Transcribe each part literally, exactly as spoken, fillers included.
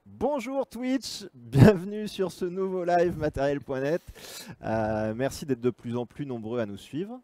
Bonjour Twitch, bienvenue sur ce nouveau live matériel point net. Euh, merci d'être de plus en plus nombreux à nous suivre.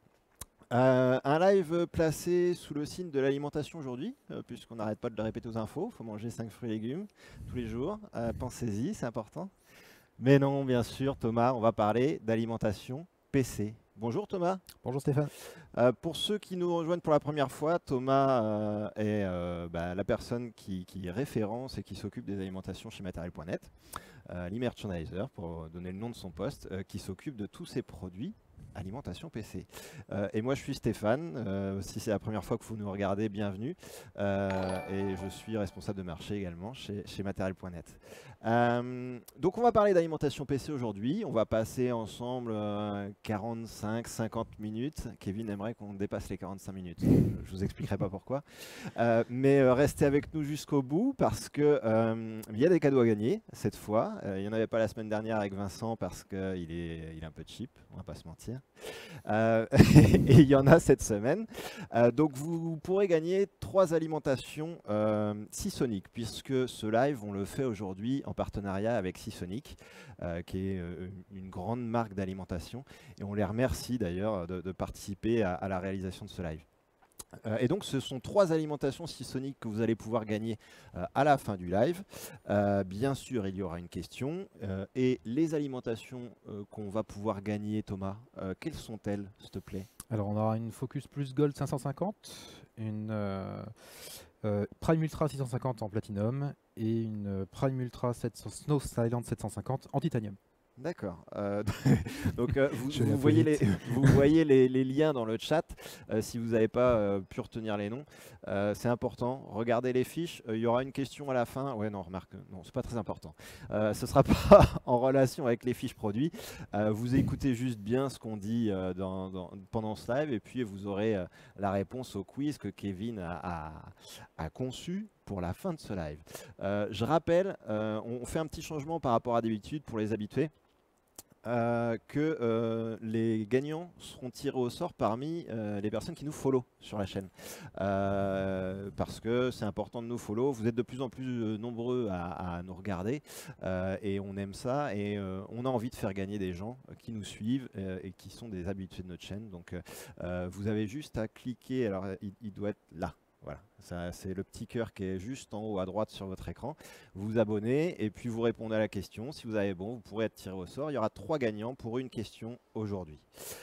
Euh, un live placé sous le signe de l'alimentation aujourd'hui, euh, puisqu'on n'arrête pas de le répéter aux infos, il faut manger cinq fruits et légumes tous les jours. Euh, Pensez-y, c'est important. Mais non, bien sûr, Thomas, on va parler d'alimentation P C. Bonjour Thomas. Bonjour Stéphane. Euh, pour ceux qui nous rejoignent pour la première fois, Thomas euh, est euh, bah, la personne qui, qui référence et qui s'occupe des alimentations chez matériel point net, euh, l'e-merchandiser, pour donner le nom de son poste, euh, qui s'occupe de tous ces produits alimentation P C. Euh, et moi je suis Stéphane, euh, si c'est la première fois que vous nous regardez, bienvenue. Euh, et je suis responsable de marché également chez, chez matériel point net. Euh, donc on va parler d'alimentation P C aujourd'hui, on va passer ensemble euh, quarante-cinq à cinquante minutes. Kevin aimerait qu'on dépasse les quarante-cinq minutes, je vous expliquerai pas pourquoi. Euh, mais euh, restez avec nous jusqu'au bout parce que euh, il y a des cadeaux à gagner cette fois. Euh, il n'y en avait pas la semaine dernière avec Vincent parce qu'il est, il est un peu cheap, on va pas se mentir. Euh, et il y en a cette semaine. Euh, donc vous pourrez gagner trois alimentations euh, Seasonic, puisque ce live on le fait aujourd'hui en partenariat avec Seasonic, euh, qui est euh, une grande marque d'alimentation. Et on les remercie d'ailleurs de, de participer à, à la réalisation de ce live. Euh, et donc ce sont trois alimentations Seasonic que vous allez pouvoir gagner euh, à la fin du live. Euh, bien sûr, il y aura une question. Euh, et les alimentations euh, qu'on va pouvoir gagner, Thomas, euh, quelles sont-elles, s'il te plaît? Alors on aura une Focus Plus Gold cinq cent cinquante, une euh, euh, Prime Ultra six cent cinquante en Platinum et une euh, Prime Ultra sept cents Snow Silent sept cent cinquante en Titanium. D'accord. Euh, donc euh, vous, Je vais vous un peu voyez, les, vite. vous voyez les, les liens dans le chat. Euh, si vous n'avez pas euh, pu retenir les noms, euh, c'est important. Regardez les fiches. Euh, Il y aura une question à la fin. Ouais, non, remarque, non, c'est pas très important. Euh, ce sera pas en relation avec les fiches produits. Euh, vous écoutez juste bien ce qu'on dit euh, dans, dans- pendant ce live et puis vous aurez euh, la réponse au quiz que Kevin a, a- a conçu pour la fin de ce live. Euh, je rappelle, euh, on fait un petit changement par rapport à d'habitude pour les habitués. Euh, que euh, les gagnants seront tirés au sort parmi euh, les personnes qui nous follow sur la chaîne. Euh, parce que c'est important de nous follow. Vous êtes de plus en plus euh, nombreux à, à nous regarder euh, et on aime ça et euh, on a envie de faire gagner des gens euh, qui nous suivent euh, et qui sont des habitués de notre chaîne. Donc euh, euh, vous avez juste à cliquer, alors il, il doit être là. Voilà, ça, c'est le petit cœur qui est juste en haut à droite sur votre écran. Vous vous abonnez et puis vous répondez à la question. Si vous avez bon, vous pourrez être tiré au sort. Il y aura trois gagnants pour une question aujourd'hui.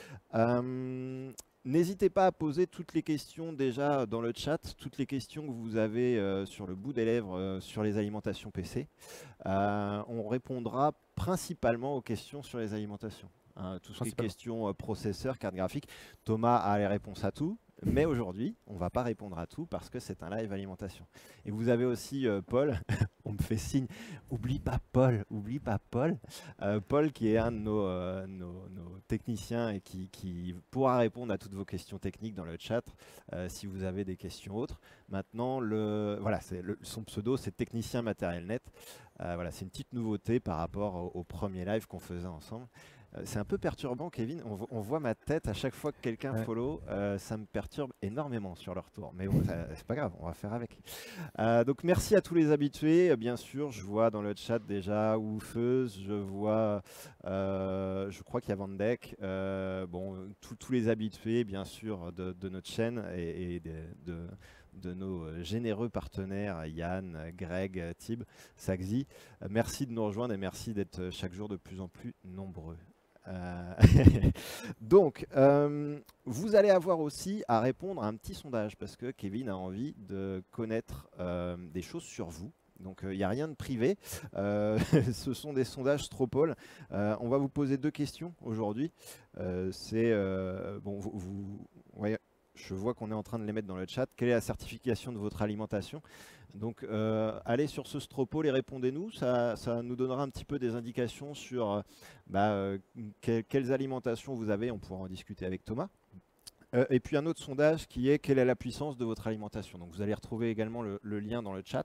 Euh, N'hésitez pas à poser toutes les questions déjà dans le chat, toutes les questions que vous avez euh, sur le bout des lèvres euh, sur les alimentations P C. Euh, on répondra principalement aux questions sur les alimentations. Hein, tout ce qui est Principalement. question euh, processeur, carte graphique. Thomas a les réponses à tout. Mais aujourd'hui, on ne va pas répondre à tout parce que c'est un live alimentation. Et vous avez aussi euh, Paul, on me fait signe, oublie pas Paul, oublie pas Paul. Euh, Paul qui est un de nos, euh, nos- nos techniciens et qui, qui pourra répondre à toutes vos questions techniques dans le chat euh, si vous avez des questions autres. Maintenant, le, voilà, c'est le- son pseudo c'est Technicien Matériel Net. Euh, voilà, c'est une petite nouveauté par rapport au, au premier live qu'on faisait ensemble. Euh, C'est un peu perturbant, Kevin. On, vo- on voit ma tête à chaque fois que quelqu'un Ouais. follow. Euh, ça me perturbe énormément sur leur tour. Mais bon, ça- c'est pas grave, on va faire avec. Euh, donc merci à tous les habitués. Euh, Bien sûr, je vois dans le chat déjà Oufeuse, je vois, euh, je crois qu'il y a Vandek. Euh, bon, tous tous les habitués, bien sûr, de, de notre chaîne et, et de, de- de nos euh, généreux partenaires Yann, Greg, Tib, Saxi. Euh, Merci de nous rejoindre et merci d'être euh, chaque jour de plus en plus nombreux. Euh, Donc, euh, vous allez avoir aussi à répondre à un petit sondage parce que Kevin a envie de connaître euh, des choses sur vous. Donc, il n'y a rien de privé. Euh, ce sont des sondages Stropol. Euh, on va vous poser deux questions aujourd'hui. Euh, c'est euh, bon, vous, vous- ouais, je vois qu'on est en train de les mettre dans le chat. Quelle est la certification de votre alimentation? Donc, euh, allez sur ce Stropol et répondez-nous. Ça, ça nous donnera un petit peu des indications sur euh, bah, euh, que- quelles alimentations vous avez. On pourra en discuter avec Thomas. Euh, et puis un autre sondage qui est quelle est la puissance de votre alimentation. Donc, vous allez retrouver également le, le lien dans le chat.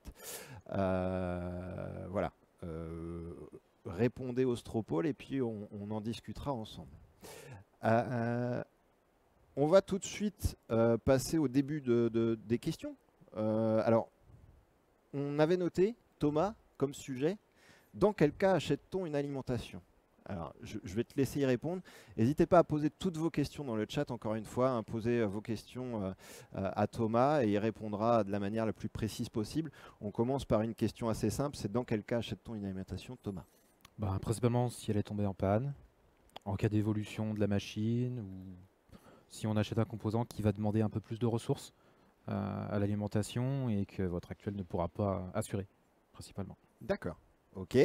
Euh, voilà. Euh, Répondez au Stropol et puis on, on en discutera ensemble. Euh, euh, on va tout de suite euh, passer au début de- de- des questions. Euh, alors, on avait noté, Thomas, comme sujet, dans quel cas achète-t-on une alimentation? Alors, je, je vais te laisser y répondre. N'hésitez pas à poser toutes vos questions dans le chat, encore une fois, hein, posez euh, vos questions euh, euh, à Thomas et il répondra de la manière la plus précise possible. On commence par une question assez simple, c'est dans quel cas achète-t-on une alimentation, Thomas? Bah, principalement si elle est tombée en panne, en cas d'évolution de la machine, ou si on achète un composant qui va demander un peu plus de ressources euh, à l'alimentation et que votre actuel ne pourra pas assurer, principalement. D'accord, ok.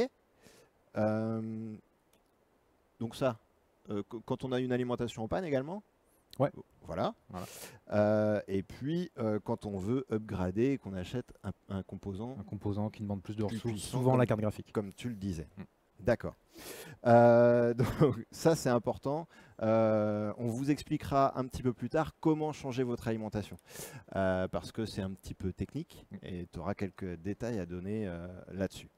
Euh, donc ça, euh, quand on a une alimentation en panne également? Ouais. Voilà. Voilà. Euh, et puis, euh, quand on veut upgrader et qu'on achète un, un composant, Un composant qui demande plus de plus ressources, puissant, souvent comme, la carte graphique. comme tu le disais. Mm. D'accord. Euh, donc ça, c'est important. Euh, on vous expliquera un petit peu plus tard comment changer votre alimentation. Euh, parce que c'est un petit peu technique et tu auras quelques détails à donner euh, là-dessus.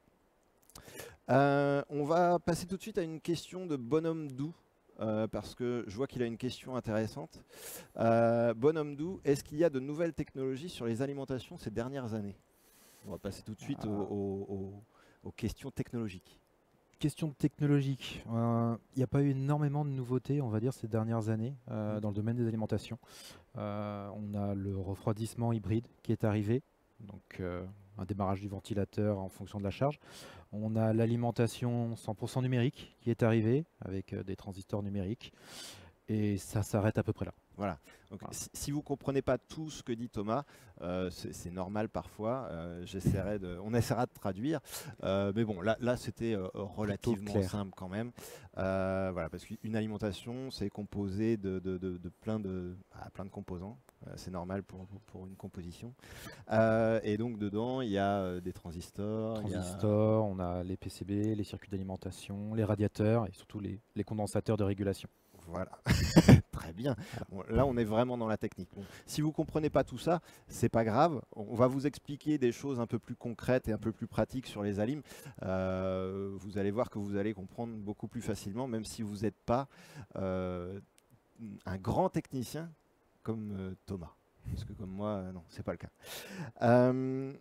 Euh, on va passer tout de suite à une question de Bonhomme Doux. Euh, parce que je vois qu'il a une question intéressante. Euh, Bonhomme Doux, est-ce qu'il y a de nouvelles technologies sur les alimentations ces dernières années? On va passer tout de suite Ah. aux, aux- aux- aux questions technologiques. Question technologique. Il euh, n'y a pas eu énormément de nouveautés, on va dire, ces dernières années euh, Mm. dans le domaine des alimentations. Euh, on a le refroidissement hybride qui est arrivé, donc euh, un démarrage du ventilateur en fonction de la charge. On a l'alimentation cent pour cent numérique qui est arrivée avec euh, des transistors numériques. Et ça s'arrête à peu près là. Voilà. Donc, Voilà. si, si vous ne comprenez pas tout ce que dit Thomas, euh, c'est c'est normal parfois. Euh, j'essaierai de, on essaiera de traduire. Euh, mais bon, là, là c'était euh, relativement clair. simple quand même. Euh, voilà, parce qu'une alimentation, c'est composé de, de, de, de plein, de, ah, plein de composants. Euh, c'est normal pour, pour une composition. Euh, et donc, dedans, il y a euh, des transistors. il y a- Transistors, on a les P C B, les circuits d'alimentation, les radiateurs et surtout les, les condensateurs de régulation. Voilà, très bien. Bon, là, on est vraiment dans la technique. Bon, si vous ne comprenez pas tout ça, c'est pas grave. On va vous expliquer des choses un peu plus concrètes et un peu plus pratiques sur les alims. Euh, vous allez voir que vous allez comprendre beaucoup plus facilement, même si vous n'êtes pas euh, un grand technicien comme euh, Thomas. Parce que comme moi, euh, non, c'est pas le cas. Euh,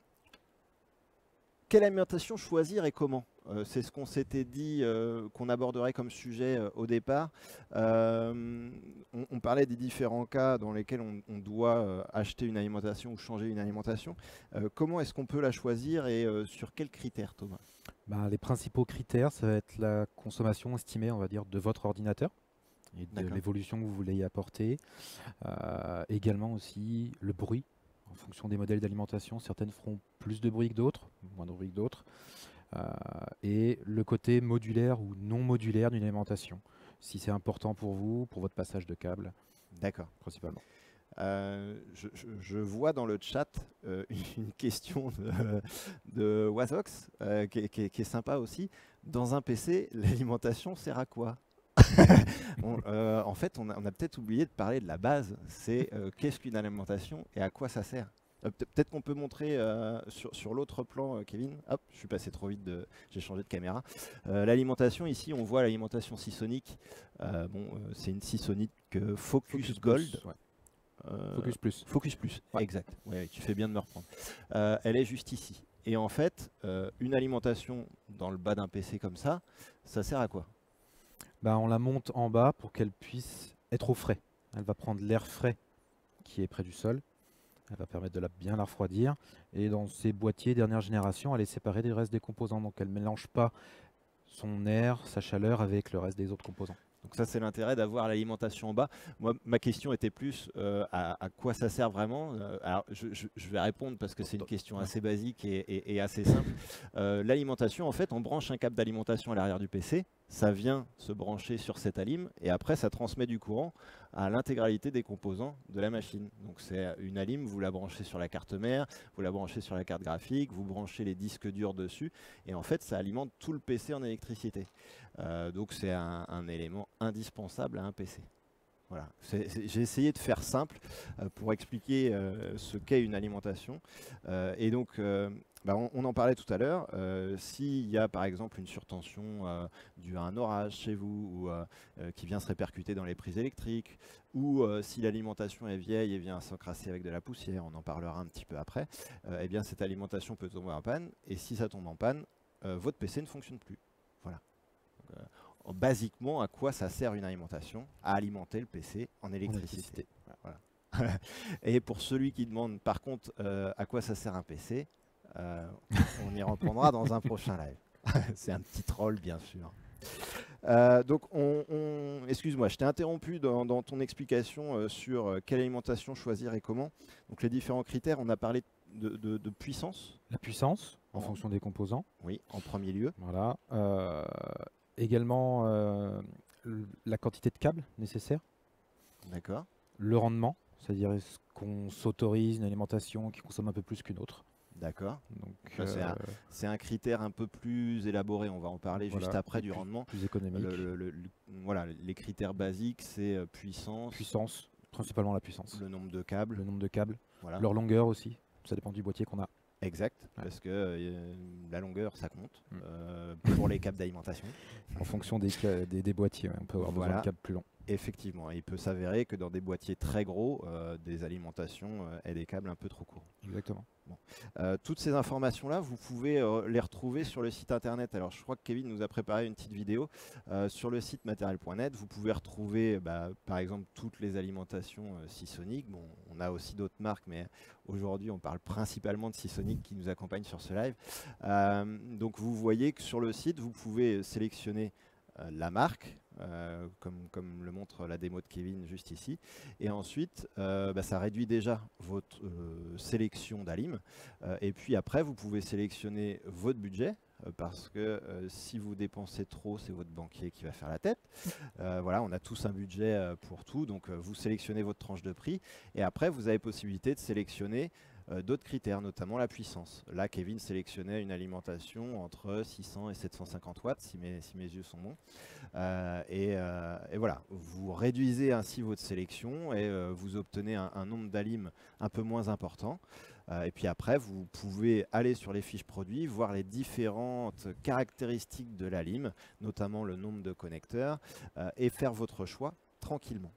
Quelle alimentation choisir et comment? Euh, C'est ce qu'on s'était dit euh, qu'on aborderait comme sujet euh, au départ. Euh, on, on parlait des différents cas dans lesquels on, on doit euh, acheter une alimentation ou changer une alimentation. Euh, comment est-ce qu'on peut la choisir et euh, sur quels critères, Thomas? Bah, les principaux critères, ça va être la consommation estimée, on va dire, de votre ordinateur et de D'accord. l'évolution que vous voulez y apporter. Euh, également aussi le bruit. En fonction des modèles d'alimentation, certaines feront plus de bruit que d'autres, moins de bruit que d'autres. Euh, et le côté modulaire ou non modulaire d'une alimentation, si c'est important pour vous, pour votre passage de câble, D'accord. principalement. Euh, je, je- je vois dans le chat euh, une question de, de Wazox euh, qui, est- qui est- qui est sympa aussi. Dans un P C, l'alimentation sert à quoi? Bon, euh, en fait, on a, on a peut-être oublié de parler de la base. C'est euh, qu'est-ce qu'une alimentation et à quoi ça sert? Euh, peut- Peut-être qu'on peut montrer euh, sur, sur l'autre plan, euh, Kevin. Hop, je suis passé trop vite, de, j'ai changé de caméra. Euh, l'alimentation, ici, on voit l'alimentation Seasonic. Euh, bon, euh, c'est une Seasonic euh, Focus, Focus Gold. Plus, ouais. Euh, Focus Plus. Focus Plus, Ouais. exact. Ouais, tu fais bien de me reprendre. Euh, elle est juste ici. Et en fait, euh, une alimentation dans le bas d'un P C comme ça, ça sert à quoi? Bah, on la monte en bas pour qu'elle puisse être au frais. Elle va prendre l'air frais qui est près du sol. Elle va permettre de la, bien la refroidir. Et dans ces boîtiers dernière génération, elle est séparée des restes des composants. Donc elle ne mélange pas son air, sa chaleur avec le reste des autres composants. Donc ça, c'est l'intérêt d'avoir l'alimentation en bas. Moi, ma question était plus euh, à, à quoi ça sert vraiment. Euh, alors, je, je- je vais répondre parce que c'est une question assez basique et, et- et assez simple. Euh, l'alimentation, en fait, on branche un câble d'alimentation à l'arrière du P C. Ça vient se brancher sur cette alim et après, ça transmet du courant à l'intégralité des composants de la machine. Donc c'est une alim, vous la branchez sur la carte mère, vous la branchez sur la carte graphique, vous branchez les disques durs dessus et en fait, ça alimente tout le P C en électricité. Euh, donc c'est un, un élément indispensable à un P C. Voilà. C'est- c'est- J'ai essayé de faire simple euh, pour expliquer euh, ce qu'est une alimentation. Euh, et donc, euh, bah, on, on en parlait tout à l'heure. Euh, S'il y a par exemple une surtension euh, due à un orage chez vous ou euh, euh, qui vient se répercuter dans les prises électriques, ou euh, si l'alimentation est vieille et vient s'encrasser avec de la poussière, on en parlera un petit peu après, euh, eh bien cette alimentation peut tomber en panne. Et si ça tombe en panne, euh, votre P C ne fonctionne plus. Voilà. Donc, euh, basiquement, à quoi ça sert une alimentation? À alimenter le P C en électricité. Voilà. Et pour celui qui demande par contre euh, à quoi ça sert un P C, euh, on y reprendra dans un prochain live. C'est un petit troll bien sûr. Euh, donc, on, on... excuse-moi, je t'ai interrompu dans, dans ton explication euh, sur euh, quelle alimentation choisir et comment. Donc, les différents critères, on a parlé de, de, de puissance. La puissance, en En- fonction des composants. Oui, en premier lieu. Voilà. Euh, également, euh, l- la quantité de câbles nécessaire. D'accord. Le rendement, c'est-à-dire est-ce qu'on s'autorise une alimentation qui consomme un peu plus qu'une autre. D'accord. Donc, Ça, c'est un- euh, C'est un critère un peu plus élaboré. On va en parler voilà, juste après et du plus- rendement. Plus économique. Le- le- le- le- voilà, les critères basiques, c'est euh, puissance, Puissance, principalement la puissance. le nombre de câbles. Le nombre de câbles, Voilà. leur longueur aussi. Ça dépend du boîtier qu'on a. Exact, Ouais. parce que euh, la longueur, ça compte Mm. euh, pour les câbles d'alimentation. En fonction des, ca- des, des boîtiers, ouais, on peut avoir besoin Voilà. de câbles plus longs. Effectivement, il peut s'avérer que dans des boîtiers très gros, euh, des alimentations euh, aient des câbles un peu trop courts. Exactement. Euh, toutes ces informations-là, vous pouvez euh, les retrouver sur le site internet. Alors, je crois que Kevin nous a préparé une petite vidéo euh, sur le site matériel point net. Vous pouvez retrouver, bah, par exemple, toutes les alimentations euh, Seasonic. Bon, on a aussi d'autres marques, mais aujourd'hui, on parle principalement de Seasonic qui nous accompagne sur ce live. Euh, donc, vous voyez que sur le site, vous pouvez sélectionner euh, la marque, euh, comme, comme le montre la démo de Kevin juste ici. Et ensuite, euh, bah, ça réduit déjà votre euh, sélection d'alim. Euh, et puis après, vous pouvez sélectionner votre budget, euh, parce que euh, si vous dépensez trop, c'est votre banquier qui va faire la tête. Euh, voilà, on a tous un budget euh, pour tout, donc euh, vous sélectionnez votre tranche de prix. Et après, vous avez possibilité de sélectionner euh, d'autres critères, notamment la puissance. Là, Kevin sélectionnait une alimentation entre six cents et sept cent cinquante watts, si mes, si mes yeux sont bons. Euh, et, euh, et voilà, vous réduisez ainsi votre sélection et euh, vous obtenez un, un nombre d'alim un peu moins important. Euh, et puis après, vous pouvez aller sur les fiches produits, voir les différentes caractéristiques de l'alim, notamment le nombre de connecteurs, euh, et faire votre choix tranquillement.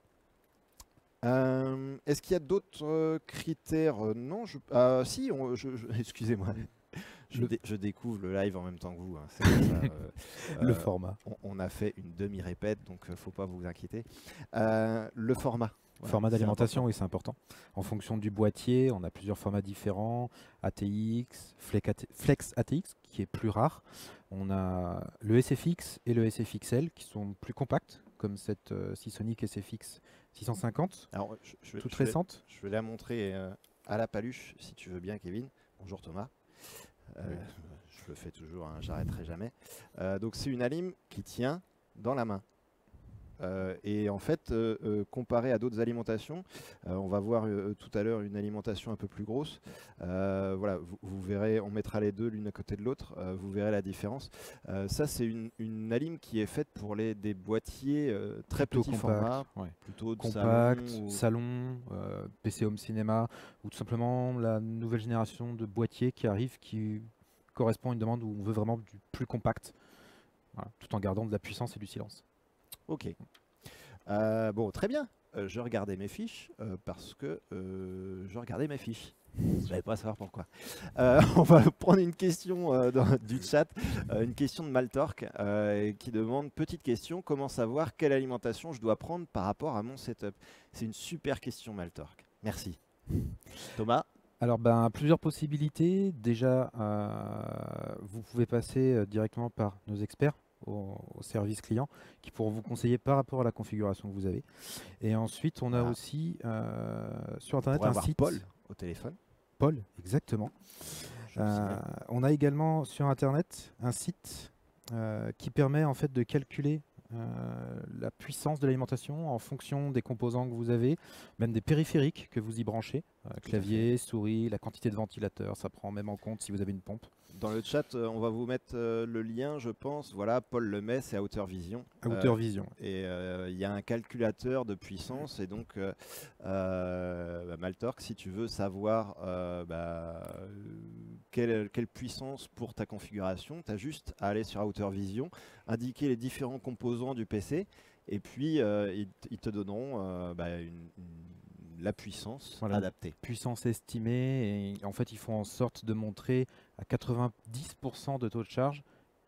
Euh, Est-ce qu'il y a d'autres euh, critères? Euh, Non, je, ah, si, on- je- je- excusez-moi. Je, Le- dé- je découvre le live en même temps que vous. hein, c'est comme ça, euh, Le euh, format. on, on a fait une demi-répète, donc ne faut pas vous inquiéter. Euh, le format. Voilà, Format c'est d'alimentation, important. oui, c'est important. En fonction du boîtier, on a plusieurs formats différents. A T X, Flex A T- Flex A T X, qui est plus rare. On a le S F X et le S F X L, qui sont plus compacts, comme cette euh, Seasonic S F X six cent cinquante, Alors, je, je vais- toute je vais- récente. Je vais la montrer euh, à la paluche, si tu veux bien, Kevin. Bonjour Thomas. Euh, Oui. Je le fais toujours, hein, j'arrêterai jamais. Euh, donc c'est une alim qui tient dans la main. Euh, et en fait, euh, euh, comparé à d'autres alimentations, euh, on va voir euh, tout à l'heure une alimentation un peu plus grosse. Euh, voilà, vous, vous verrez, on mettra les deux l'une à côté de l'autre, euh, vous verrez la différence. Euh, ça, c'est une, une alim qui est faite pour les, des boîtiers euh, très Plutôt petits compact, format, ouais. plutôt de Compact, salon ou- salon, euh, P C Home Cinéma, ou tout simplement la nouvelle génération de boîtiers qui arrive, qui correspond à une demande où on veut vraiment du plus compact, voilà, tout en gardant de la puissance et du silence. Ok. Euh, bon, très bien. Euh, je regardais mes fiches euh, parce que euh, je regardais mes fiches. Je n'allais pas savoir pourquoi. Euh, on va prendre une question euh, dans- du chat, euh, une question de Maltorque euh, qui demande, petite question, comment savoir quelle alimentation je dois prendre par rapport à mon setup? C'est une super question Maltorque. Merci. Thomas? Alors, ben, plusieurs possibilités. Déjà, euh, vous pouvez passer euh, directement par nos experts au, au service client qui pourront vous conseiller par rapport à la configuration que vous avez. Et ensuite, on a Voilà. aussi euh, sur On Internet pourrait un avoir site. Paul au téléphone. Paul, exactement. Je le Euh, signale. on a également sur Internet un site euh, qui permet en fait de calculer euh, la puissance de l'alimentation en fonction des composants que vous avez, même des périphériques que vous y branchez, euh, à clavier, souris, la quantité de ventilateur, ça prend même en compte si vous avez une pompe. Dans le chat, euh, on va vous mettre euh, le lien, je pense. Voilà, Paul le met, c'est à Outer Vision. À Euh, hauteur vision. Et euh, il y a un calculateur de puissance. Et donc, euh, euh, bah, Maltorque, si tu veux savoir euh, bah, euh, quelle, quelle puissance pour ta configuration, tu as juste à aller sur Outer Vision, indiquer les différents composants du P C. Et puis, euh, ils, ils te donneront euh, bah, une, une- la puissance Voilà. adaptée. Puissance estimée, et en fait ils font en sorte de montrer à quatre-vingt-dix pour cent de taux de charge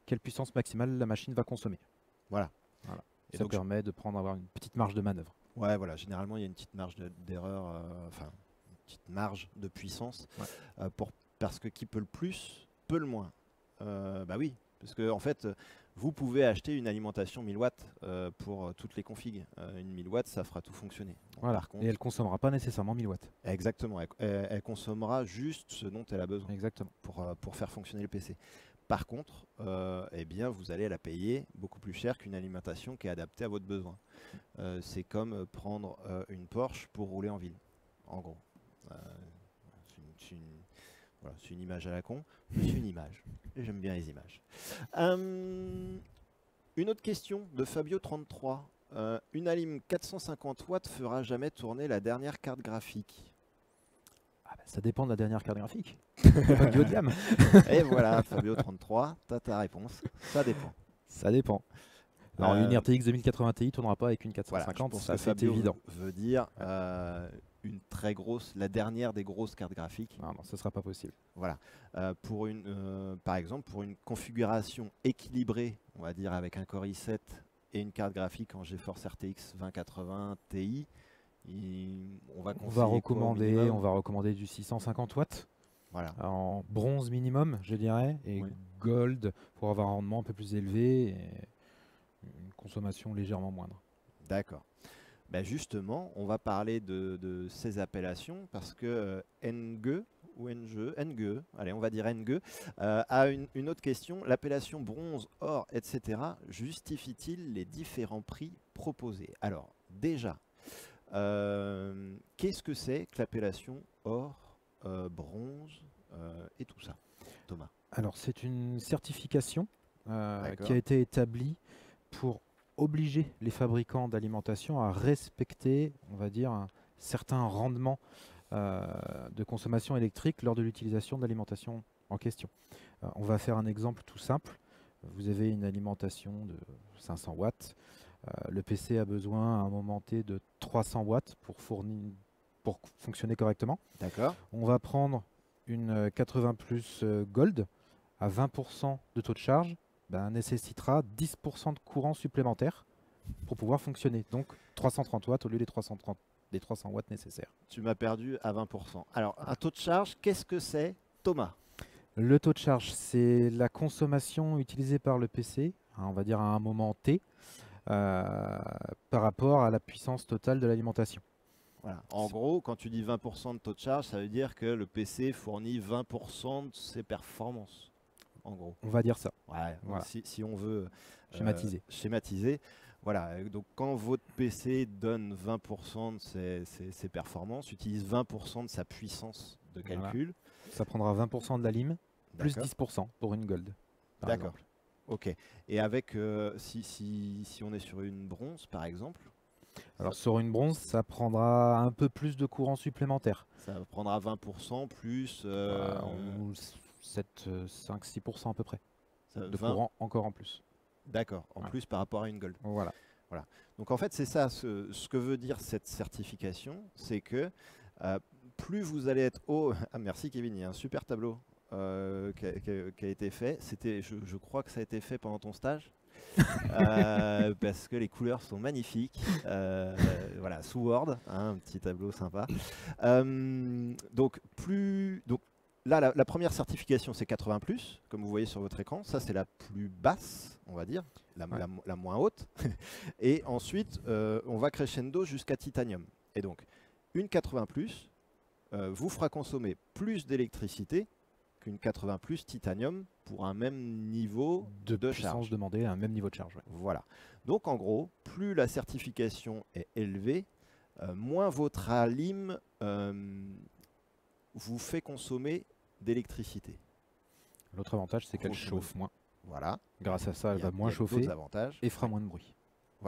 quelle puissance maximale la machine va consommer. Voilà. Voilà. Et Ça donc, je- permet de prendre avoir une petite marge de manœuvre. Ouais, voilà. Généralement, il y a une petite marge de- d'erreur, euh, enfin, une petite marge de puissance, Ouais. euh, pour, parce que qui peut le plus, peut le moins. Euh, bah oui, parce que en fait, vous pouvez acheter une alimentation mille watts euh, pour euh, toutes les configs. Euh, une mille watts, ça fera tout fonctionner. Bon, Voilà. Par contre, Et elle ne consommera pas nécessairement mille watts. exactement, elle, elle- elle consommera juste ce dont elle a besoin Exactement. pour, euh, pour faire fonctionner le P C. Par contre, euh, eh bien, vous allez la payer beaucoup plus cher qu'une alimentation qui est adaptée à votre besoin. Euh, c'est comme euh, prendre euh, une Porsche pour rouler en ville, en gros. Euh, c'est une, c'est une- voilà, c'est une image à la con, mais c'est une image. Et j'aime bien les images. Euh, une autre question de Fabio trente-trois. Euh, une Alim quatre cent cinquante watts fera jamais tourner la dernière carte graphique. Ah bah, ça dépend de la dernière carte graphique. Pas du haut de gamme. Et voilà, Fabio trente-trois, t'as ta réponse. Ça dépend. Ça dépend. Alors Euh, une R T X deux mille quatre-vingts Ti tournera pas avec une Voilà, je quatre cent cinquante, pense ça que c'est Fabio évident. veut dire euh, une très grosse, la dernière des grosses cartes graphiques. Non, non, ce sera pas possible. Voilà. Euh, pour une, euh, par exemple, pour une configuration équilibrée, on va dire avec un Core i sept et une carte graphique en GeForce R T X vingt quatre-vingts Ti, il- on va On conseiller va quoi au recommander, minimum on va recommander du six cent cinquante watts Voilà. en bronze minimum, je dirais, et Oui. gold pour avoir un rendement un peu plus élevé et une consommation légèrement moindre. D'accord. Ben justement, on va parler de, de ces appellations parce que euh, N G E ou N G E, N G E, allez, on va dire N G E, euh, a une, une autre question. L'appellation bronze, or, et cetera justifie-t-il les différents prix proposés? Alors, déjà, euh, qu'est-ce que c'est que l'appellation or, euh, bronze euh, et tout ça, Thomas? Alors c'est une certification euh, D'accord. qui a été établie pour obliger les fabricants d'alimentation à respecter, on va dire, un certain rendement euh, de consommation électrique lors de l'utilisation de l'alimentation en question. Euh, on va faire un exemple tout simple. Vous avez une alimentation de cinq cents watts. Euh, le P C a besoin à un moment T de trois cents watts pour, fournir, pour fonctionner correctement. D'accord. On va prendre une euh, quatre-vingts plus euh, Gold à vingt pour cent de taux de charge, ben, nécessitera dix pour cent de courant supplémentaire pour pouvoir fonctionner. Donc trois cent trente watts au lieu des trois cent trente, des trois cents watts nécessaires. Tu m'as perdu à vingt pour cent. Alors, un taux de charge, qu'est-ce que c'est, Thomas? Le taux de charge, c'est la consommation utilisée par le P C, hein, on va dire à un moment T, euh, par rapport à la puissance totale de l'alimentation. Voilà. En gros, quand tu dis vingt pour cent de taux de charge, ça veut dire que le P C fournit vingt pour cent de ses performances. En gros. On va dire ça, Ouais, Voilà. si, si on veut euh, schématiser. schématiser. Voilà. Donc quand votre P C donne vingt pour cent de ses, ses- ses performances, utilise vingt pour cent de sa puissance de Voilà. calcul. Ça prendra vingt pour cent de la lime, plus D'accord. dix pour cent pour une Gold. par D'accord. exemple. Ok. Et avec, euh, si, si, si on est sur une bronze, par exemple, Alors sur une bronze, ça prendra un peu plus de courant supplémentaire. ça prendra vingt pour cent plus euh, Euh, ou sept, cinq, six pour cent à peu près ça- de vingt. courant encore en plus. D'accord. En Voilà. plus par rapport à une gold. Voilà. Donc en fait, c'est ça, ce, ce que veut dire cette certification, c'est que euh, plus vous allez être haut... Ah merci Kevin, il y a un super tableau euh, qui, a, qui a- qui a été fait. C'était, je, je crois que ça a été fait pendant ton stage, euh, parce que les couleurs sont magnifiques. Euh, voilà, sous Word, hein, un petit tableau sympa. Euh, donc plus... Donc, là, la, la première certification, c'est quatre-vingts plus, comme vous voyez sur votre écran. Ça, c'est la plus basse, on va dire, la, Ouais. la- la moins haute. Et ensuite, euh, on va crescendo jusqu'à titanium. Et donc, une quatre-vingts plus euh, vous fera consommer plus d'électricité qu'une quatre-vingts plus titanium pour un même niveau De, de puissance charge. demandée à un même niveau de charge. ouais. Voilà. Donc, en gros, plus la certification est élevée, euh, moins votre alim euh, vous fait consommer d'électricité. L'autre avantage, c'est qu'elle Grosso chauffe moins. Voilà. Grâce à ça, elle Il y a- va moins il y a chauffer d'autres avantages. et fera moins de bruit.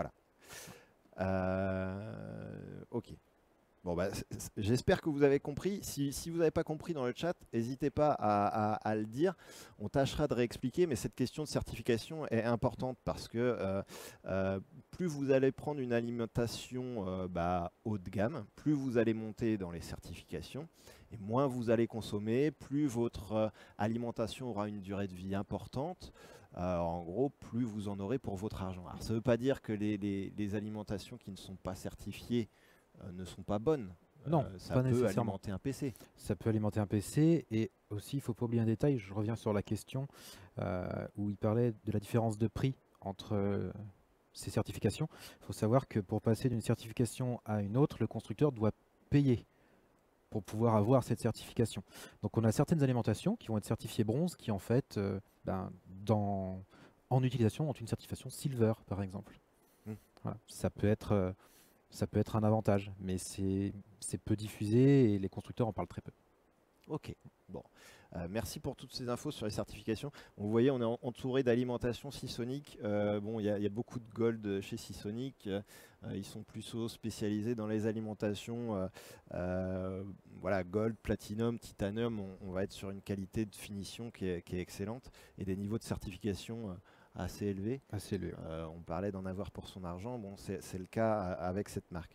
Euh, ok. Bon, bah, c- c- j'espère que vous avez compris. Si, si vous n'avez pas compris dans le chat, n'hésitez pas à, à- à le dire. On tâchera de réexpliquer, mais cette question de certification est importante parce que euh, euh, plus vous allez prendre une alimentation euh, bah, haut de gamme, plus vous allez monter dans les certifications et moins vous allez consommer, plus votre euh, alimentation aura une durée de vie importante. euh, en gros, plus vous en aurez pour votre argent. Alors, ça ne veut pas dire que les, les- les alimentations qui ne sont pas certifiées euh, ne sont pas bonnes. Non, Euh, ça pas peut nécessairement. alimenter un P C. Ça peut alimenter un P C et aussi, il ne faut pas oublier un détail, je reviens sur la question euh, où il parlait de la différence de prix entre euh, ces certifications. Il faut savoir que pour passer d'une certification à une autre, le constructeur doit payer pour pouvoir avoir cette certification. Donc on a certaines alimentations qui vont être certifiées bronze qui en fait, euh, ben, dans, en utilisation, ont une certification silver par exemple. Mm. Voilà. Ça peut être... euh, ça peut être un avantage, mais c'est c'est peu diffusé et les constructeurs en parlent très peu. Ok, bon. Euh, merci pour toutes ces infos sur les certifications. Vous voyez, on est en- entouré d'alimentation Seasonic. Euh, bon, il y, a- il y a beaucoup de gold chez Seasonic. Euh, ils sont plutôt spécialisés dans les alimentations. euh, euh, voilà, gold, platinum, titanium. On, on va être sur une qualité de finition qui est, qui est excellente et des niveaux de certification euh, assez élevés. Assez élevé. Euh, on parlait d'en avoir pour son argent. Bon, c'est c'est le cas euh, avec cette marque.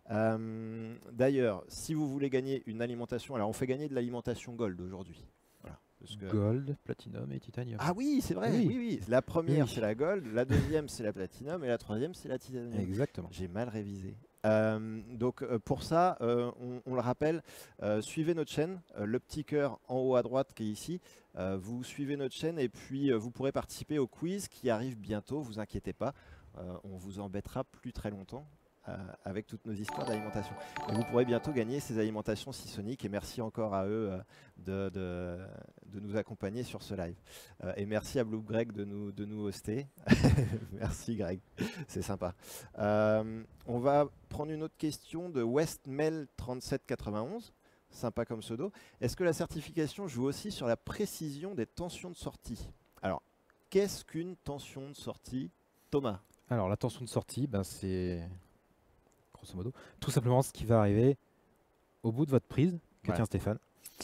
Euh, D'ailleurs, si vous voulez gagner une alimentation, alors on fait gagner de l'alimentation gold aujourd'hui. Voilà, parce que- Gold, platinum et titanium. Ah oui, c'est vrai. Oui. Oui, oui. La première Oui. c'est la gold, la deuxième c'est la platinum et la troisième c'est la titanium. Exactement. J'ai mal révisé. Euh, donc euh, pour ça, euh, on, on le rappelle, euh, suivez notre chaîne, euh, le petit cœur en haut à droite qui est ici. Euh, vous suivez notre chaîne et puis euh, vous pourrez participer au quiz qui arrive bientôt, vous inquiétez pas. Euh, on vous embêtera plus très longtemps euh, avec toutes nos histoires d'alimentation. Et vous pourrez bientôt gagner ces alimentations Seasonic et merci encore à eux euh, de, de, de nous accompagner sur ce live. Euh, et merci à Blue Greg de nous, de nous hoster. Merci Greg, c'est sympa. Euh, on va prendre une autre question de Westmail trente-sept quatre-vingt-onze. Sympa comme pseudo. Est-ce que la certification joue aussi sur la précision des tensions de sortie? Alors, qu'est-ce qu'une tension de sortie, Thomas? Alors la tension de sortie, ben, c'est grosso modo tout simplement ce qui va arriver au bout de votre prise que Voilà. tient Stéphane.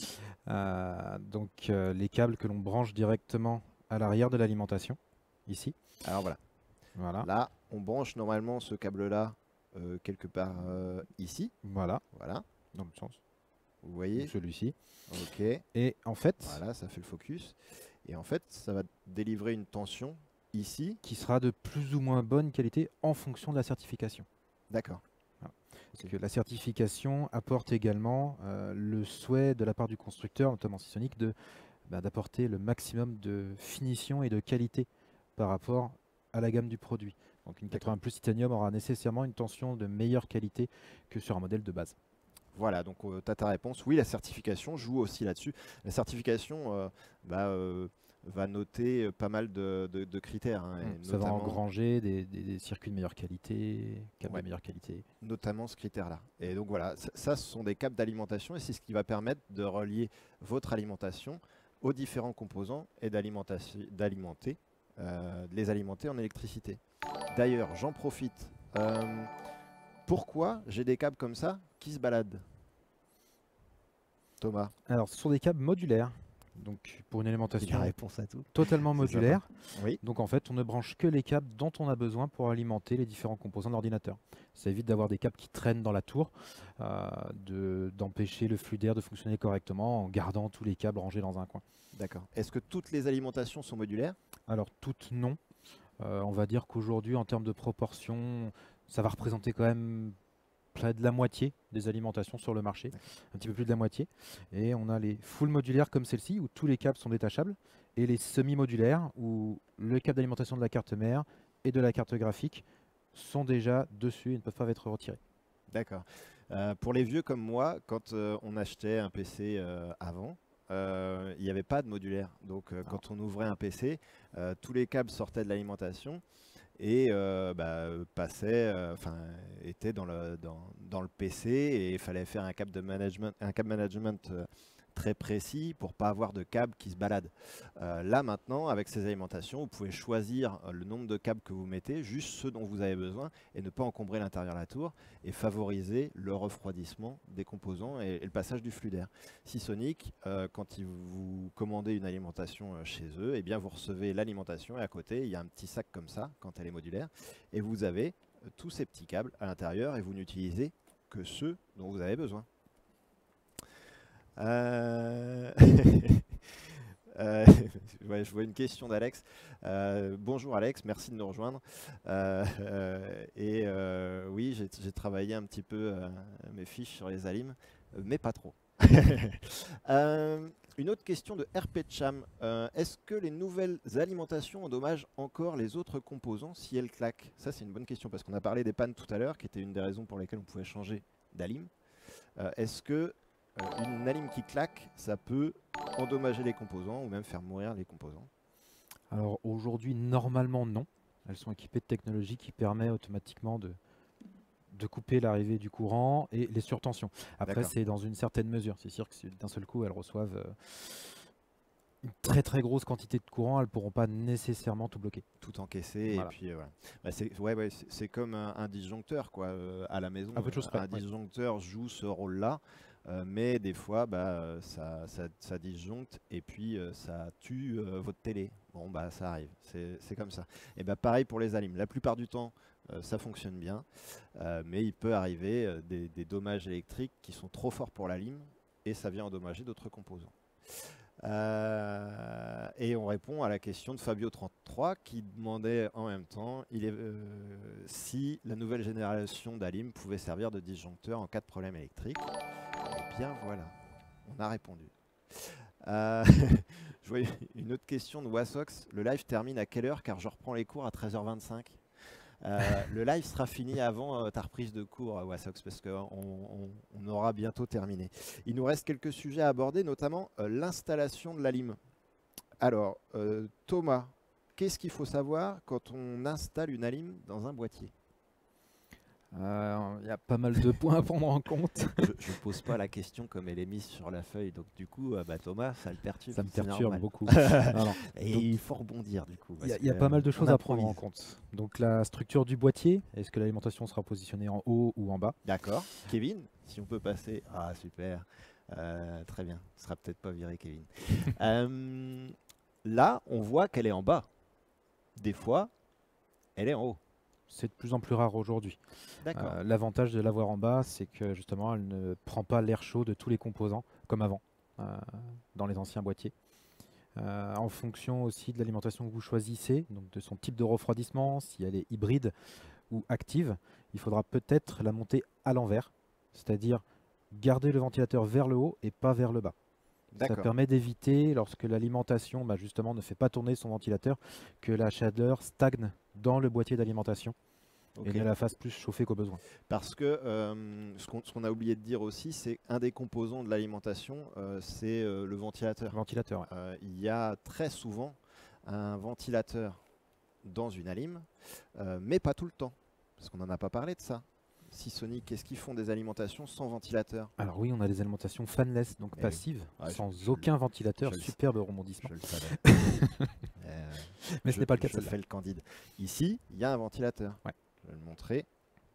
Euh, donc euh, les câbles que l'on branche directement à l'arrière de l'alimentation, ici. Alors voilà. Voilà. Là, on branche normalement ce câble-là euh, quelque part euh, ici. Voilà. Voilà. Dans le sens. Vous voyez? Celui-ci. Ok. Et en fait, Voilà, ça fait le focus. Et en fait, ça va délivrer une tension ici. qui sera de plus ou moins bonne qualité en fonction de la certification. D'accord. Parce que la certification apporte également euh, le souhait de la part du constructeur, notamment Seasonic, de, bah, d'apporter le maximum de finition et de qualité par rapport à la gamme du produit. Donc une quatre-vingts plus Titanium aura nécessairement une tension de meilleure qualité que sur un modèle de base. Voilà, donc euh, tu as ta réponse. Oui, la certification joue aussi là-dessus. La certification euh, bah, euh, va noter euh, pas mal de, de- de critères. hein, et Ça va notamment, engranger des, des- des circuits de meilleure qualité, câbles Ouais. de meilleure qualité. notamment ce critère-là. Et donc voilà, ça, ça, ce sont des câbles d'alimentation et c'est ce qui va permettre de relier votre alimentation aux différents composants et d'alimentation- d'alimenter, euh, de les alimenter en électricité. D'ailleurs, j'en profite. euh, pourquoi j'ai des câbles comme ça qui se baladent, Thomas? Alors ce sont des câbles modulaires, donc pour une Il a alimentation réponse à tout. totalement C'est modulaire. Oui. Donc en fait, on ne branche que les câbles dont on a besoin pour alimenter les différents composants de l'ordinateur. Ça évite d'avoir des câbles qui traînent dans la tour, euh, de- d'empêcher le flux d'air de fonctionner correctement en gardant tous les câbles rangés dans un coin. D'accord. Est-ce que toutes les alimentations sont modulaires? Alors toutes non. Euh, on va dire qu'aujourd'hui, en termes de proportion, ça va représenter quand même près de la moitié des alimentations sur le marché, un petit peu plus de la moitié. Et on a les full modulaires comme celle-ci, où tous les câbles sont détachables, et les semi-modulaires, où le câble d'alimentation de la carte mère et de la carte graphique sont déjà dessus et ne peuvent pas être retirés. D'accord. Euh, pour les vieux comme moi, quand euh, on achetait un P C euh, avant, euh, il n'y avait pas de modulaire. Donc euh, quand on ouvrait un P C, euh, tous les câbles sortaient de l'alimentation et euh, bah, passaient, euh, enfin, étaient dans le, dans, dans le P C et il fallait faire un câble de management, un câble management euh, très précis pour pas avoir de câbles qui se baladent. Euh, là maintenant, avec ces alimentations, vous pouvez choisir euh, le nombre de câbles que vous mettez, juste ceux dont vous avez besoin, et ne pas encombrer l'intérieur de la tour, et favoriser le refroidissement des composants et, et le passage du flux d'air. Seasonic, euh, quand ils vous commandez une alimentation euh, chez eux, eh bien vous recevez l'alimentation et à côté, il y a un petit sac comme ça, quand elle est modulaire, et vous avez euh, tous ces petits câbles à l'intérieur et vous n'utilisez que ceux dont vous avez besoin. Euh... Euh, ouais, je vois une question d'Alex. Euh, bonjour Alex, merci de nous rejoindre. Euh, euh, et euh, oui, j'ai j'ai travaillé un petit peu euh, mes fiches sur les alims, euh, mais pas trop. Euh, une autre question de R P Cham. Euh, Est-ce que les nouvelles alimentations endommagent encore les autres composants si elles claquent? Ça, c'est une bonne question parce qu'on a parlé des pannes tout à l'heure, qui était une des raisons pour lesquelles on pouvait changer d'alim. Euh, Est-ce que euh, une alim qui claque, ça peut endommager les composants ou même faire mourir les composants? Alors aujourd'hui, normalement non. Elles sont équipées de technologie qui permet automatiquement de, de couper l'arrivée du courant et les surtensions. Après, D'accord. c'est dans une certaine mesure. C'est sûr que si d'un seul coup elles reçoivent euh, une très très grosse quantité de courant, elles ne pourront pas nécessairement tout bloquer. Tout encaissé Voilà. et puis euh, voilà. Bah, c'est ouais, ouais, c'est- c'est comme un, un disjoncteur quoi. Euh, à la maison, Un peu de euh, choses près. un Ouais. disjoncteur joue ce rôle-là, euh, mais des fois bah, euh, ça, ça, ça disjoncte et puis euh, ça tue euh, votre télé. Bon bah ça arrive, c'est c'est comme ça. Et bah pareil pour les alims. La plupart du temps euh, ça fonctionne bien, euh, mais il peut arriver euh, des, des dommages électriques qui sont trop forts pour l'alim et ça vient endommager d'autres composants. Euh, et on répond à la question de Fabio trente-trois qui demandait en même temps il est, euh, si la nouvelle génération d'Alim pouvait servir de disjoncteur en cas de problème électrique. Et bien voilà, on a répondu. Euh, je vois une autre question de Wassox. Le live termine à quelle heure car je reprends les cours à treize heures vingt-cinq. Euh, le live sera fini avant euh, ta reprise de cours, euh, Wassox, parce qu'on on, on aura bientôt terminé. Il nous reste quelques sujets à aborder, notamment euh, l'installation de l'alim. Alors, euh, Thomas, qu'est-ce qu'il faut savoir quand on installe une alim dans un boîtier? Euh, Il y a pas mal de points à prendre en compte. Je ne pose pas la question comme elle est mise sur la feuille, donc du coup, euh, bah, Thomas, ça le perturbe. Ça me c'est perturbe normal. beaucoup. Non, non. Et Donc, il faut rebondir du coup. Il y, a- parce il y a que, pas mal de euh, choses on à prendre en improvise. compte. Donc la structure du boîtier, est-ce que l'alimentation sera positionnée en haut ou en bas? D'accord. Kevin, si on peut passer. Ah, super. Euh, très bien. Ce sera peut-être pas viré, Kevin. Euh, là, on voit qu'elle est en bas. Des fois, elle est en haut. C'est de plus en plus rare aujourd'hui. D'accord. Euh, L'avantage de l'avoir en bas, c'est que justement, elle ne prend pas l'air chaud de tous les composants, comme avant, euh, dans les anciens boîtiers. Euh, en fonction aussi de l'alimentation que vous choisissez, donc de son type de refroidissement, si elle est hybride ou active, il faudra peut-être la monter à l'envers, c'est-à-dire garder le ventilateur vers le haut et pas vers le bas. Ça D'accord. permet d'éviter, lorsque l'alimentation bah, justement ne fait pas tourner son ventilateur, que la chaleur stagne dans le boîtier d'alimentation Ok. et ne la fasse plus chauffer qu'au besoin. Parce que euh, ce qu'on ce qu'on a oublié de dire aussi, c'est un des composants de l'alimentation, euh, c'est euh, le ventilateur. Le ventilateur, ouais. Euh, il y a très souvent un ventilateur dans une alim, euh, mais pas tout le temps, parce qu'on n'en a pas parlé de ça. Seasonic, qu'est-ce qu'ils font des alimentations sans ventilateur? Alors oui, on a des alimentations fanless, donc Eh oui. passives, Ouais, je- sans je aucun le- ventilateur, je le sais. superbe rebondissement. Je le savais. Euh, Mais je- ce n'est pas le cas de Je celle-là. fais le candide. Ici, il y a un ventilateur. Ouais. Je vais le montrer.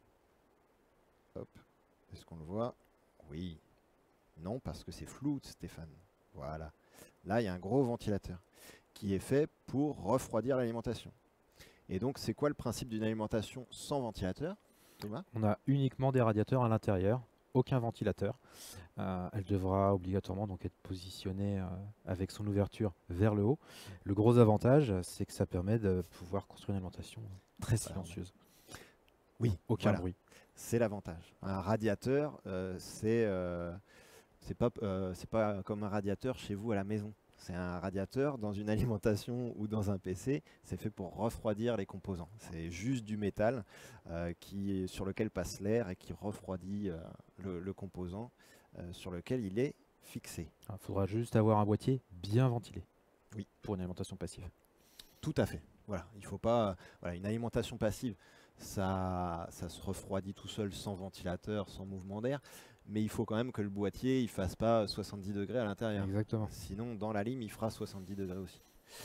Hop. Est-ce qu'on le voit? Oui. Non, parce que c'est flou, Stéphane. Voilà. Là, il y a un gros ventilateur qui est fait pour refroidir l'alimentation. Et donc, c'est quoi le principe d'une alimentation sans ventilateur, Thomas? On a uniquement des radiateurs à l'intérieur, aucun ventilateur. Euh, elle devra obligatoirement donc être positionnée euh, avec son ouverture vers le haut. Le gros avantage, c'est que ça permet de pouvoir construire une alimentation très silencieuse. Oui, Aucun voilà. bruit. C'est l'avantage. Un radiateur, euh, c'est euh, c'est pas, euh, c'est pas comme un radiateur chez vous à la maison. C'est un radiateur dans une alimentation ou dans un P C. C'est fait pour refroidir les composants. C'est juste du métal euh, qui, sur lequel passe l'air et qui refroidit euh, le, le composant euh, sur lequel il est fixé. Il faudra juste avoir un boîtier bien ventilé. Oui. Pour une alimentation passive. Tout à fait. Voilà, il faut pas. Voilà, une alimentation passive, ça, ça se refroidit tout seul sans ventilateur, sans mouvement d'air. Mais il faut quand même que le boîtier il fasse pas soixante-dix degrés à l'intérieur. Exactement. Sinon, dans la lime, il fera soixante-dix degrés aussi.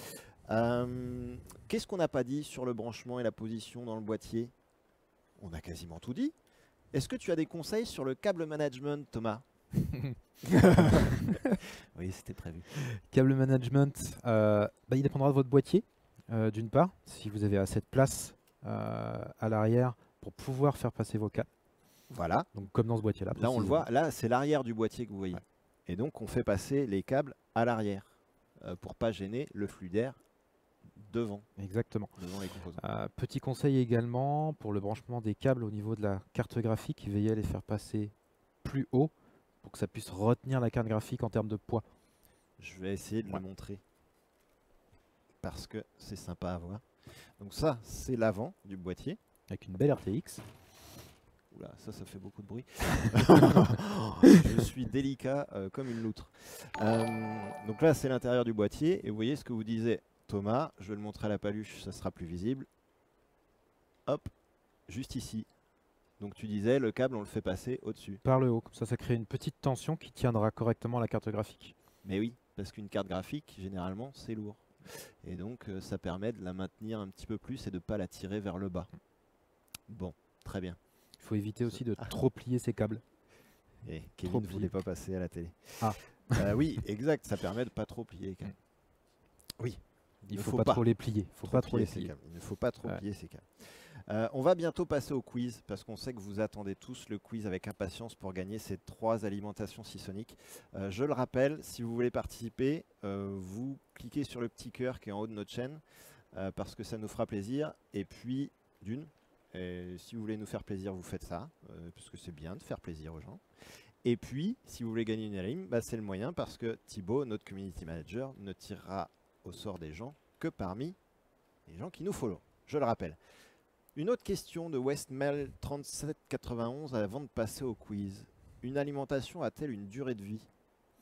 Euh, Qu'est-ce qu'on n'a pas dit sur le branchement et la position dans le boîtier? On a quasiment tout dit. Est-ce que tu as des conseils sur le câble management, Thomas? Oui, c'était prévu. Câble management, euh, bah, il dépendra de votre boîtier, euh, d'une part, si vous avez assez de place euh, à l'arrière pour pouvoir faire passer vos câbles. Voilà. Donc comme dans ce boîtier-là. Là, on le précisément. voit. Là, c'est l'arrière du boîtier que vous voyez. Ouais. Et donc, on fait passer les câbles à l'arrière. euh, pour pas gêner le flux d'air devant, Exactement. devant les composants. Euh, petit conseil également pour le branchement des câbles au niveau de la carte graphique, veillez à les faire passer plus haut pour que ça puisse retenir la carte graphique en termes de poids. Je vais essayer de Ouais. le montrer parce que c'est sympa à voir. Donc ça, c'est l'avant du boîtier. Avec une belle R T X. Oula, ça, ça fait beaucoup de bruit. Je suis délicat euh, comme une loutre. Euh, donc là, c'est l'intérieur du boîtier. Et vous voyez ce que vous disait Thomas. Je vais le montrer à la paluche, ça sera plus visible. Hop, juste ici. Donc tu disais, le câble, on le fait passer au-dessus. Par le haut, comme ça, ça crée une petite tension qui tiendra correctement la carte graphique. Mais oui, parce qu'une carte graphique, généralement, c'est lourd. Et donc, euh, ça permet de la maintenir un petit peu plus et de ne pas la tirer vers le bas. Bon, très bien. Il faut éviter aussi de trop plier ces câbles. Et Trop Kevin ne plié. voulait pas passer à la télé. Ah. Euh, oui, exact, ça permet de pas trop plier les câbles. Oui, Il ne ne faut, faut pas, pas trop les plier. Il faut pas trop les ces plier. câbles. Il ne faut pas trop Ouais. plier ces câbles. Euh, on va bientôt passer au quiz parce qu'on sait que vous attendez tous le quiz avec impatience pour gagner ces trois alimentations Seasonic. Euh, je le rappelle, si vous voulez participer, euh, vous cliquez sur le petit cœur qui est en haut de notre chaîne euh, parce que ça nous fera plaisir. Et puis, d'une, et si vous voulez nous faire plaisir, vous faites ça euh, parce que c'est bien de faire plaisir aux gens. Et puis, si vous voulez gagner une alim, bah, c'est le moyen parce que Thibaut, notre community manager, ne tirera au sort des gens que parmi les gens qui nous follow. Je le rappelle. Une autre question de Westmail trente-sept quatre-vingt-onze avant de passer au quiz. Une alimentation a-t-elle une durée de vie?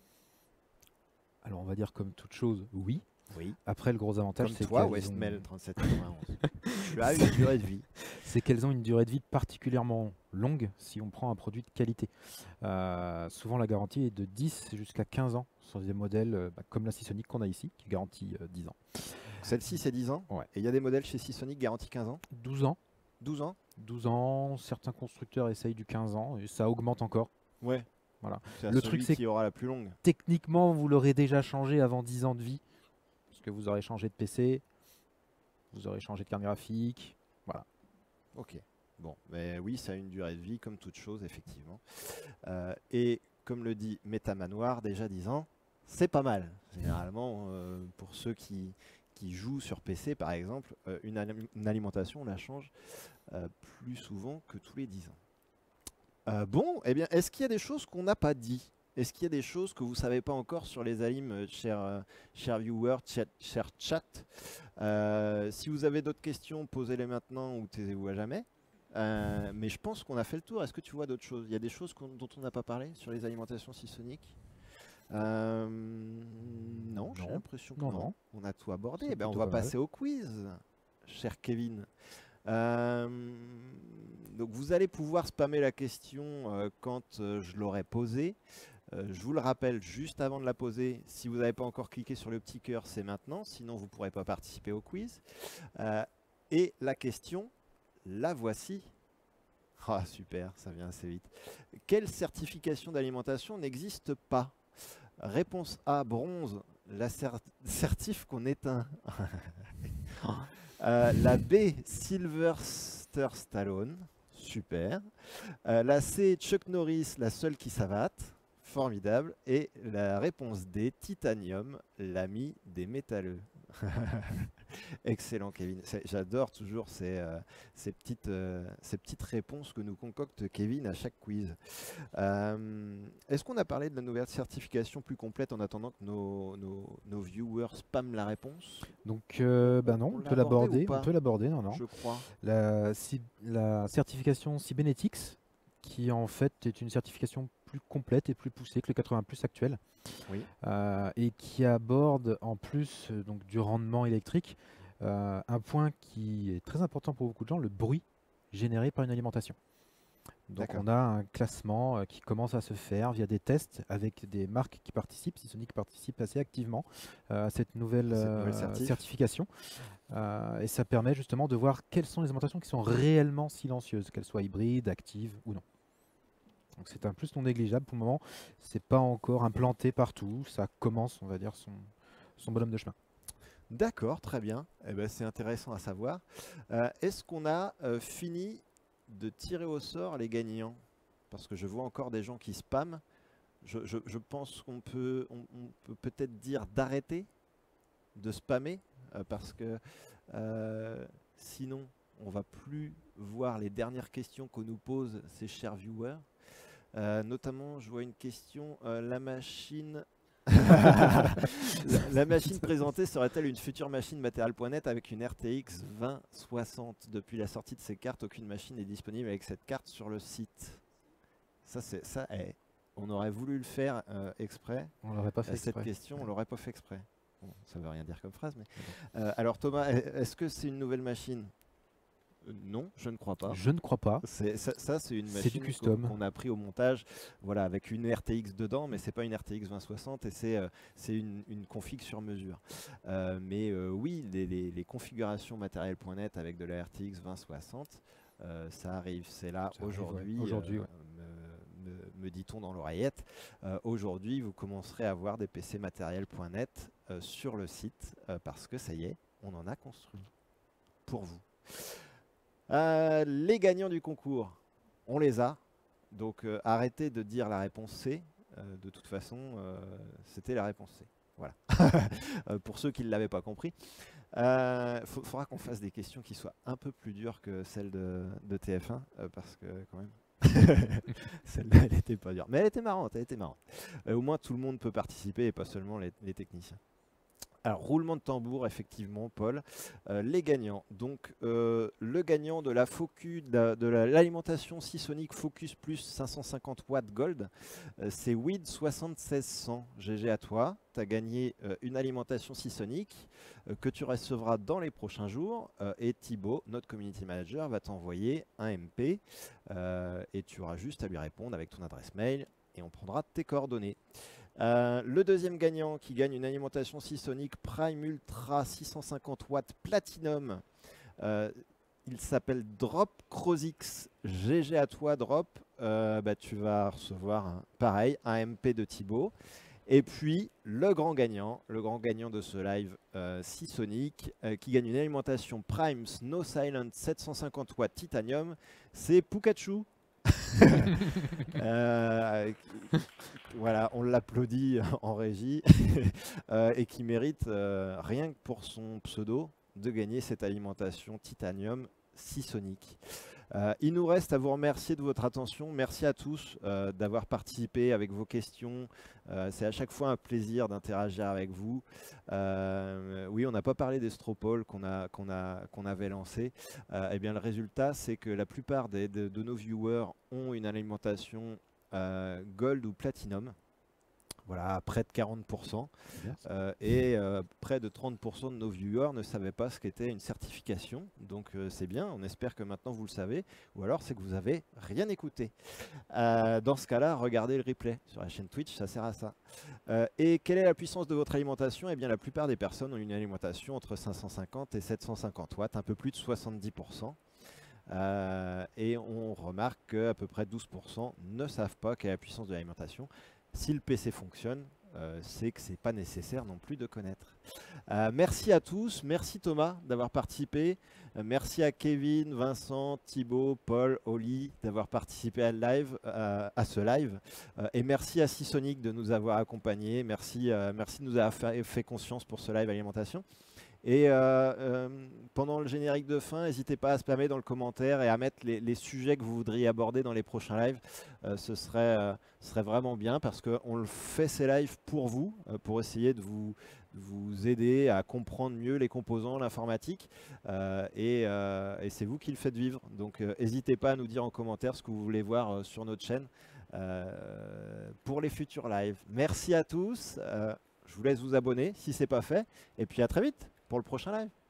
Alors on va dire comme toute chose, oui. Oui. Après le gros avantage Comme c'est toi, qu'elles Westmail ont... trente-sept quatre-vingt-onze. Tu as une durée de vie. c'est qu'elles ont une durée de vie particulièrement longue si on prend un produit de qualité. Euh, souvent la garantie est de dix jusqu'à quinze ans sur des modèles euh, bah, comme la Seasonic qu'on a ici qui garantit euh, dix ans. Celle-ci, c'est dix ans. Ouais. Et il y a des modèles chez Seasonic garantis quinze ans. douze ans. douze ans. douze ans, certains constructeurs essayent du quinze ans et ça augmente encore. Ouais. Voilà. C'est Le le truc, truc c'est qui aura la plus longue. Techniquement, vous l'aurez déjà changé avant dix ans de vie. Parce que vous aurez changé de P C, vous aurez changé de carte graphique. Voilà. Ok. Bon, mais oui, ça a une durée de vie comme toute chose, effectivement. Euh, et comme le dit Metamanoir, déjà dix ans, c'est pas mal. Généralement, euh, pour ceux qui, qui jouent sur P C, par exemple, euh, une, alim- une alimentation, on la change euh, plus souvent que tous les dix ans. Euh, bon, eh bien, est-ce qu'il y a des choses qu'on n'a pas dit? Est-ce qu'il y a des choses que vous ne savez pas encore sur les alims, euh, chers, euh, chers viewers, chat, chers chat? Euh, Si vous avez d'autres questions, posez-les maintenant ou taisez-vous à jamais. Euh, mais je pense qu'on a fait le tour. Est-ce que tu vois d'autres choses? Il y a des choses qu'on- dont on n'a pas parlé sur les alimentations Seasonic? euh, Non, j'ai Non. l'impression que Non, non. non. On a tout abordé. C'est Eh ben, on plutôt va pas mal. passer au quiz, cher Kevin. Euh, donc vous allez pouvoir spammer la question euh, quand euh, je l'aurai posée. Euh, je vous le rappelle juste avant de la poser, si vous n'avez pas encore cliqué sur le petit cœur, c'est maintenant, sinon vous ne pourrez pas participer au quiz. Euh, et la question, la voici. Ah super, ça vient assez vite. Quelle certification d'alimentation n'existe pas? Réponse A, bronze, la cer- certif qu'on éteint. Euh, la B, Sylvester Stallone, super. Euh, la C, Chuck Norris, la seule qui savate, formidable. Et la réponse D, Titanium, l'ami des métalleux. Excellent Kevin, C'est- j'adore toujours ces, euh, ces, petites, euh, ces petites réponses que nous concocte Kevin à chaque quiz. Euh, Est-ce qu'on a parlé de la nouvelle certification plus complète en attendant que nos, nos, nos viewers spamment la réponse? Donc, euh, bah non, On on, l'a peut abordé l'aborder. ou pas On peut l'aborder, non, non. Je crois. La, Cy- la certification Cybernetics, qui en fait est une certification plus complète et plus poussée que le quatre-vingts plus actuel, Oui. euh, et qui aborde en plus euh, donc, du rendement électrique euh, un point qui est très important pour beaucoup de gens, le bruit généré par une alimentation. Donc D'accord. on a un classement euh, qui commence à se faire via des tests avec des marques qui participent. Seasonic participe assez activement euh, à cette nouvelle, Cette euh, nouvelle certif. certification. Euh, et ça permet justement de voir quelles sont les alimentations qui sont réellement silencieuses, qu'elles soient hybrides, actives ou non. Donc c'est un plus non négligeable pour le moment. C'est pas encore implanté partout. Ça commence, on va dire, son, son bonhomme de chemin. D'accord, très bien. Eh ben, c'est intéressant à savoir. Euh, Est-ce qu'on a euh, fini de tirer au sort les gagnants? Parce que je vois encore des gens qui spamment. Je, je- je pense qu'on peut on, on peut peut-être dire d'arrêter. de spammer euh, parce que euh, sinon on va plus voir les dernières questions qu'on nous pose ces chers viewers. Euh, notamment, je vois une question, euh, la machine... la, la machine présentée serait-elle une future machine Material point net avec une R T X vingt soixante? Depuis la sortie de ces cartes, aucune machine n'est disponible avec cette carte sur le site. Ça, c'est ça. Eh, on aurait voulu le faire euh, exprès. On l'aurait pas fait Cette exprès. question, on l'aurait pas fait exprès. Bon, ça veut rien dire comme phrase, mais euh, alors Thomas, est-ce que c'est une nouvelle machine? Euh, Non, je ne crois pas. Je ne crois pas. C'est- Ça, ça, c'est une C'est du machine qu'on custom. qu'on a pris au montage, voilà, avec une R T X dedans, mais c'est pas une R T X vingt soixante et c'est euh, c'est une, une config sur mesure. Euh, mais euh, oui, les, les- les configurations Material point net avec de la R T X vingt soixante, euh, ça arrive. C'est là Ça arrive, ouais. aujourd'hui, Aujourd'hui, euh, ouais. me, me- me dit-on dans l'oreillette. Euh, aujourd'hui, vous commencerez à voir des P C Material point net euh, sur le site euh, parce que ça y est, on en a construit pour vous. Euh, les gagnants du concours, on les a. Donc euh, arrêtez de dire la réponse C. Euh, de toute façon, euh, c'était la réponse C. Voilà. Euh, pour ceux qui ne l'avaient pas compris. Il faudra qu'on fasse des questions qui soient un peu plus dures que celles de, de T F un. euh, parce que quand même, celle-là, elle était pas dure. Mais elle était marrante. Elle était marrante. Euh, au moins, tout le monde peut participer et pas seulement les, les techniciens. Alors, roulement de tambour, effectivement, Paul. Euh, les gagnants. Donc, euh, le gagnant de la Focus, de la- de la- l'alimentation Seasonic Focus Plus cinq cent cinquante watts Gold, euh, c'est Weed soixante-seize cents. G G à toi. Tu as gagné euh, une alimentation Seasonic euh, que tu recevras dans les prochains jours. Euh, et Thibaut, notre community manager, va t'envoyer un M P. euh, et tu auras juste à lui répondre avec ton adresse mail et on prendra tes coordonnées. Euh, le deuxième gagnant qui gagne une alimentation Seasonic Prime Ultra six cent cinquante watts Platinum, euh, il s'appelle Drop Crozix. G G à toi Drop. Euh, bah, tu vas recevoir un, pareil un M P de Thibaut. Et puis le grand gagnant, le grand gagnant de ce live euh, Seasonic, euh, qui gagne une alimentation Prime Snow Silent sept cent cinquante watts Titanium, c'est Pikachu. euh, voilà, on l'applaudit en régie euh, et qui mérite euh, rien que pour son pseudo de gagner cette alimentation Titanium Seasonic. Euh, il nous reste à vous remercier de votre attention. Merci à tous euh, d'avoir participé avec vos questions. Euh, C'est à chaque fois un plaisir d'interagir avec vous. Euh, oui, on n'a pas parlé des Stropol qu'on a, qu'on a, qu'on avait lancé. Euh, eh bien, le résultat, c'est que la plupart des, de, de nos viewers ont une alimentation euh, Gold ou Platinum. Voilà, près de quarante pour cent. Euh, et euh, près de trente pour cent de nos viewers ne savaient pas ce qu'était une certification. Donc euh, c'est bien, on espère que maintenant vous le savez. Ou alors c'est que vous n'avez rien écouté. Euh, dans ce cas-là, regardez le replay sur la chaîne Twitch, ça sert à ça. Euh, et quelle est la puissance de votre alimentation? Eh bien, la plupart des personnes ont une alimentation entre cinq cent cinquante et sept cent cinquante watts, un peu plus de soixante-dix pour cent. Euh, et on remarque qu'à peu près douze pour cent ne savent pas quelle est la puissance de l'alimentation. Si le P C fonctionne, euh, c'est que c'est pas nécessaire non plus de connaître. Euh, merci à tous, merci Thomas d'avoir participé, euh, merci à Kevin, Vincent, Thibaut, Paul, Oli d'avoir participé à, live, euh, à ce live, euh, et merci à Seasonic de nous avoir accompagnés, merci, euh, merci de nous avoir fait, fait confiance pour ce live alimentation. Et euh, euh, pendant le générique de fin, n'hésitez pas à spammer dans le commentaire et à mettre les, les sujets que vous voudriez aborder dans les prochains lives. Euh, ce, serait, euh, ce serait vraiment bien parce qu'on le fait ces lives pour vous, euh, pour essayer de vous, de vous aider à comprendre mieux les composants, l'informatique. Euh, et euh, et c'est vous qui le faites vivre. Donc n'hésitez euh, pas à nous dire en commentaire ce que vous voulez voir euh, sur notre chaîne euh, pour les futurs lives. Merci à tous. Euh, je vous laisse vous abonner si ce n'est pas fait. Et puis à très vite pour le prochain live.